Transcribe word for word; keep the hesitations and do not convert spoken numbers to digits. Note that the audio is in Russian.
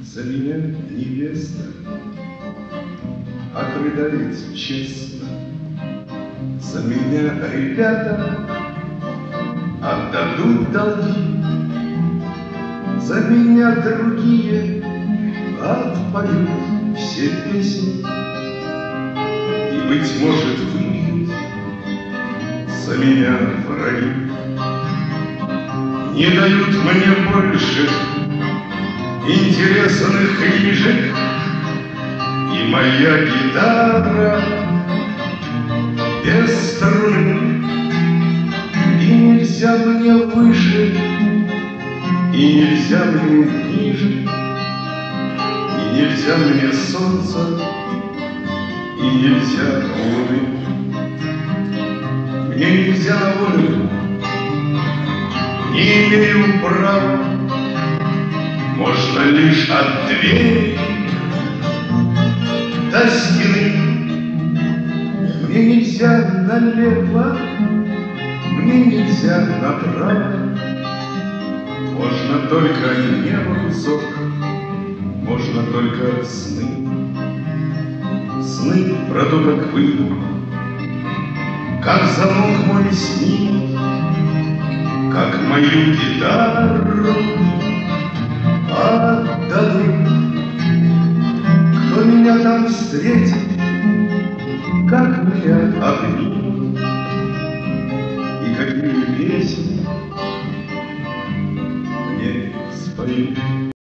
За меня невеста отрыдает честно. За меня ребята отдадут долги. За меня другие отпоют все песни. И, быть может, выпьют за меня враги. Не дают мне больше интересных книжек, и моя гитара без струны. И нельзя мне выше, и нельзя мне ниже, и нельзя мне солнца, и нельзя луны. Мне нельзя на волю, не имею права. Можно лишь от двери до стены. Мне нельзя налево, мне нельзя направо. Можно только небо кусок, можно только сны. Сны про то, как выйду, как замок мой снимут, как мою гитару отдадут. Кто меня там встретит, как меня обнимут, и какие песни мне споют.